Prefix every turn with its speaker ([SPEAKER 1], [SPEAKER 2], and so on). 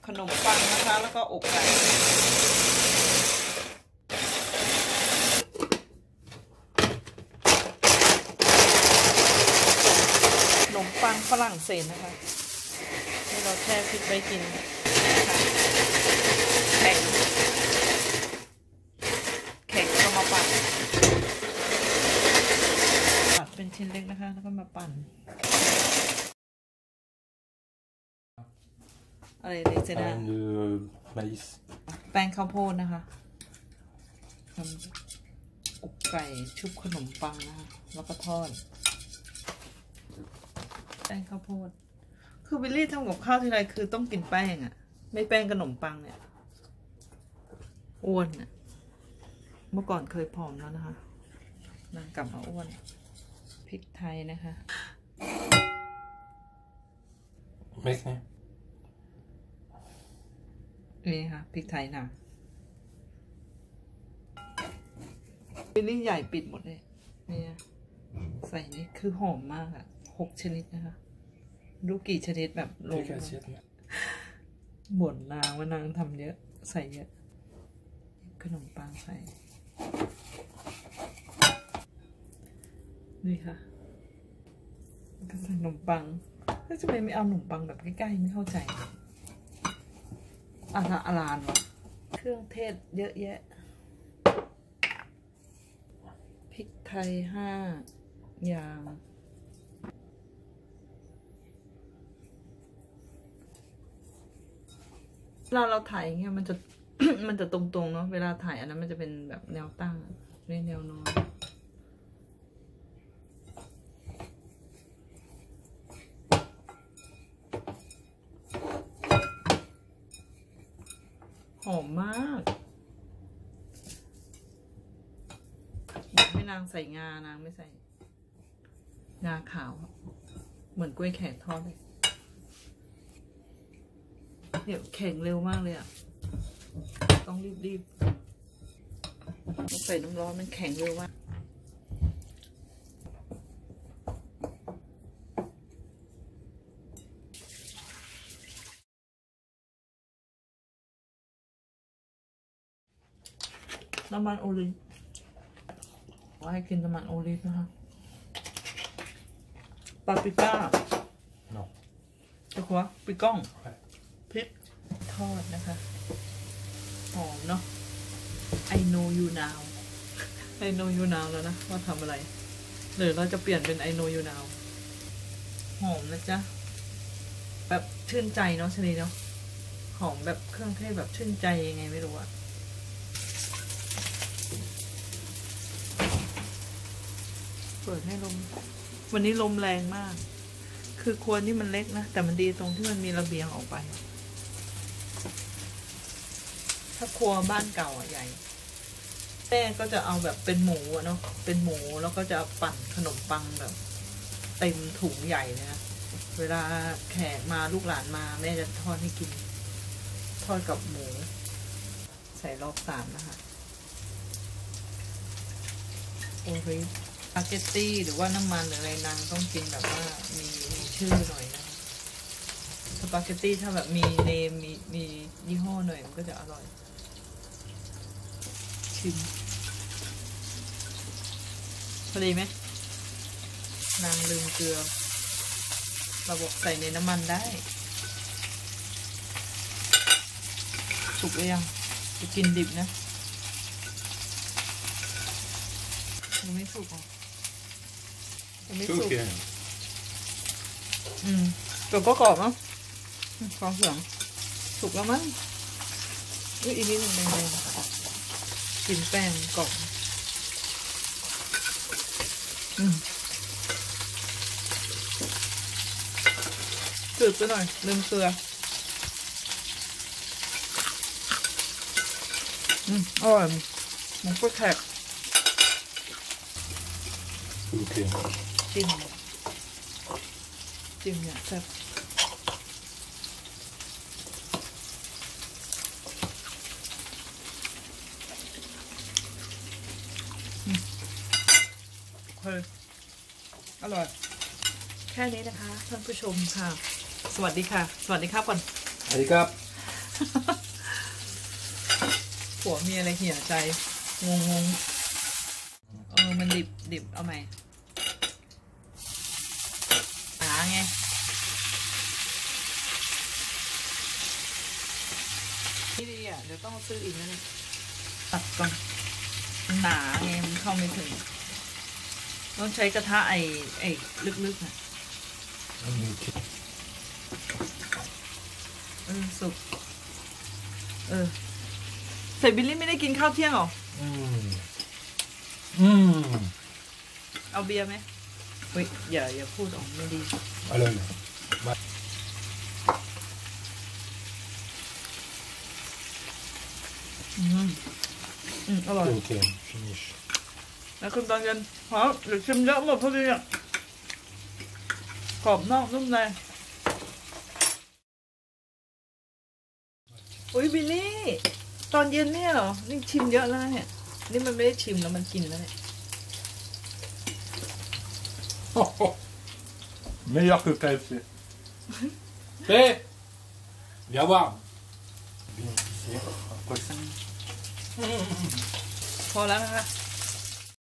[SPEAKER 1] ขนมปังนะคะแล้วก็อกไก่ขนมปังฝรั่งเศสนะคะที่เราแช่พริกไว้กินแข็งก็มาปั่นเป็นชิ้นเล็กนะคะแล้วก็มาปั่นอะไรเลยเจน่าแป้งข้าวโพดนะคะทำอกไก่ชุบขนมปังนะคะแล้วก็ทอดแป้งข้าวโพดคือวิลลี่ทำกับข้าวทีไรคือต้องกินแป้งอะไม่แป้งขนมปังเนี่ยอ้วนอะเมื่อก่อนเคยผอมแล้วนะคะนางกลับมาอ้วนพริกไทยนะคะ
[SPEAKER 2] ไม่ใช่
[SPEAKER 1] นี่ค่ะพริกไทยนะวิลลี่ใหญ่ปิดหมดเลยนี่ใส่นี่คือหอมมากอะ6 ชนิดนะคะรู้กี่ชนิดแบบลงบ่นนางว่านางทำเยอะใส่เยอะขนมปังใส่นี่ค่ะก็ใส่ขนมปังแล้วจะไม่เอาขนมปังแบบใกล้ๆไม่เข้าใจอลานวะเครื่องเทศเยอะแยะพริกไทย5 อย่างเวลาเราถ่ายอย่างเงี้ยมันจะ มันจะตรงๆเนาะเวลาถ่ายอันนั้นมันจะเป็นแบบแนวตั้งไม่แนวนอนหอมมากอยากให้นางใส่งานางไม่ใส่งาขาวเหมือนกล้วยแขกทอดเลยเดี๋ยวแข็งเร็วมากเลยอ่ะต้องรีบต้องใส่น้ำร้อนมันแข็งเร็วมากน้ำมันโอลิฟว่าให้กินน้ำมันโอลิฟนะคะปาปริก้าตะกัวปิก้องพริกทอดนะคะหอมเนาะ I know you now I know you now แล้วนะว่าทำอะไรหรือเราจะเปลี่ยนเป็น I know you now หอมนะจ๊ะแบบชื่นใจเนาะชนีเนาะหอมแบบเครื่องเทศแบบชื่นใจยังไงไม่รู้อะเปิดให้ลมวันนี้ลมแรงมากคือครัวนี่มันเล็กนะแต่มันดีตรงที่มันมีระเบียงออกไปถ้าครัวบ้านเก่าอ่ะใหญ่แม่ก็จะเอาแบบเป็นหมูเนาะเป็นหมูแล้วก็จะปั่นขนมปังแบบเต็มถุงใหญ่เลยนะเวลาแขกมาลูกหลานมาแม่จะทอดให้กินทอดกับหมูใส่รอบ3นะคะโอริสสปาเกตตี้หรือว่าน้ำมันหรืออะไรนางต้องกินแบบว่ามีชื่อหน่อยนะสปาเกตตี้ถ้าแบบมีเนมมียี่ห้อหน่อยมันก็จะอร่อยชิมพอดีไหมนางลืมเกลือเราบอกใส่ในน้ำมันได้สุกหรือยังจะกินดิบนะยังไม่สุกหรอไม่สุกแต่ก็กรอบเนาะกรอบเหลืองสุกแล้วมั้งอีกนิดนึงแดงๆกินแป้งกรอบจืดไปหน่อยลืมเกลืออร่อยมันก็แขกจิ้มเนี่ยแซ่บอร่อยแค่นี้นะคะท่านผู้ชมค่ะสวัสดีค่ะสวัสดีครับก่อน
[SPEAKER 2] สวัสดีครับ
[SPEAKER 1] ผัวมีอะไรเหี่ยใจ งงมันดิบเอาใหม่ไงนี่ดีอ่ะเดี๋ยวต้องซื้ออีกนะเนี่ยตัดก่อนหนาไงมันเข้าไม่ถึงต้องใช้กระทะไอ้ลึกๆนะสุกใส่บิลลี่ไม่ได้กินข้าวเที่ยงหรอเอาเบียร์ไหมเฮ้ยอย่าพูดออกไม่ดี
[SPEAKER 2] อะไร
[SPEAKER 1] อร่อย
[SPEAKER 2] โอเค finish
[SPEAKER 1] แล้วคุณตอนเย็นหรือชิมเยอะหมดพอดีอ่ะกรอบนอกนุ่มในอุ้ยบิลลี่ตอนเย็นเนี่ยเหรอนี่ชิมเยอะแล้วเนี่ยนี่มันไม่ได้ชิมแล้วมันกินแล้วเนี่ย
[SPEAKER 2] meilleur que KFC. Hé, viens voir. Bien ici.
[SPEAKER 1] พอแล้วนะคะ